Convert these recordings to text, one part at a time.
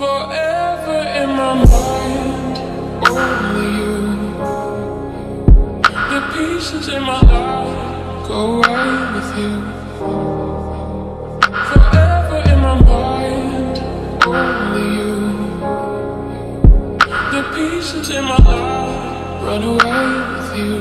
Forever in my mind, only you. The pieces in my life go away with you. Forever in my mind, only you. The pieces in my life run away with you.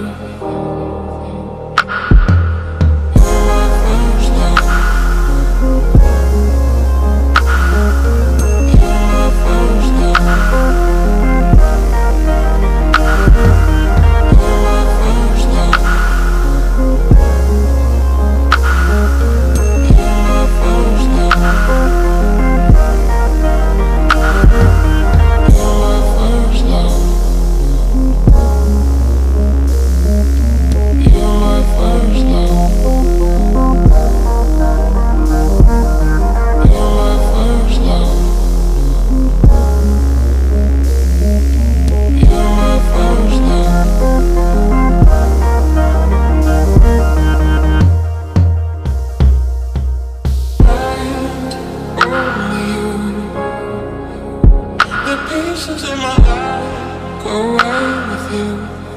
Pieces in my life go away with you.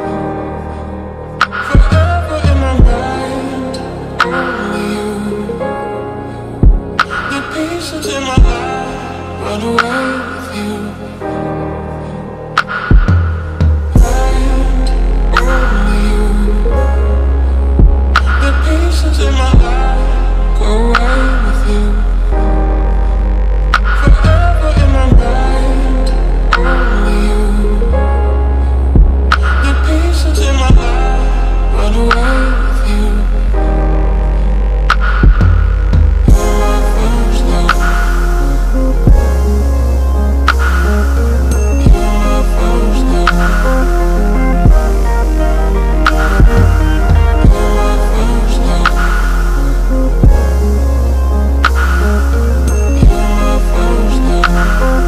Forever in my mind, only you. The pieces in my life run away with you. And only you. The pieces in my life go away with you. Forever in my mind, only you. The pieces in my life run away with you. You're my first love. You're my first love. You're my first love. You're my first love.